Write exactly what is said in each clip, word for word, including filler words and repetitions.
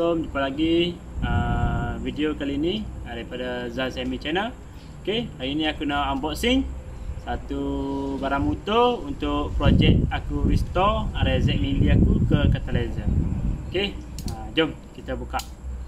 Assalamualaikum, jumpa lagi uh, video kali ini uh, daripada Zaz Emi Channel. Okay, hari ini aku nak unboxing satu barang motor untuk projek aku restore R X Z mili aku ke Catalyzer. Okay, uh, jom kita buka.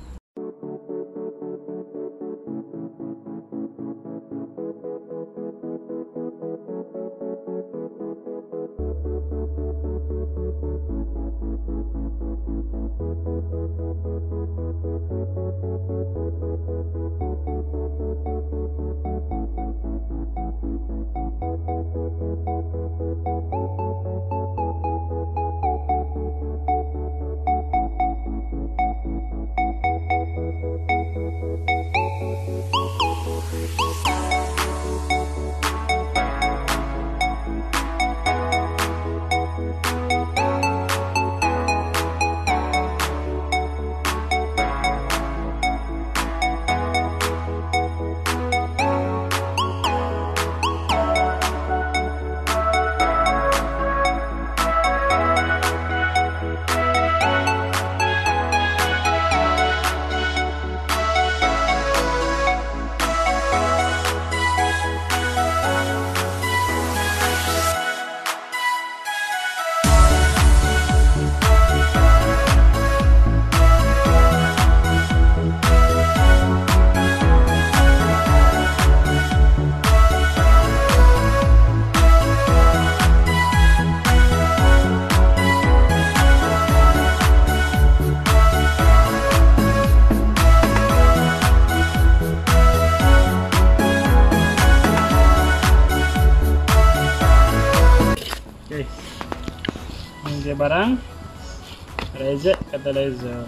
Ini dia barang R X Z Catalyzer.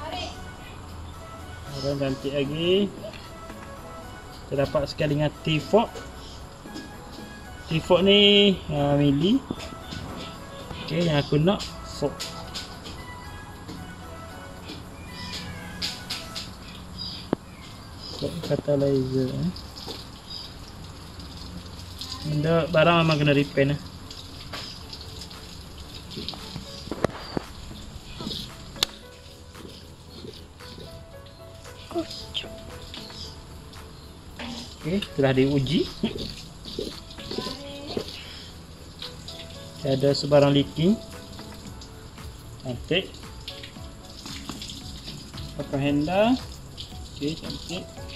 Barang cantik lagi. Kita dapat sekali dengan T-fork. T-fork ni uh, mili. Okay, yang aku nak fork. Fork Catalyzer. Eh. Benda barang memang kena repaint. Eh. Okey, telah diuji. Ada sebarang leaking. Cantik. Pakai handle. Okey, cantik.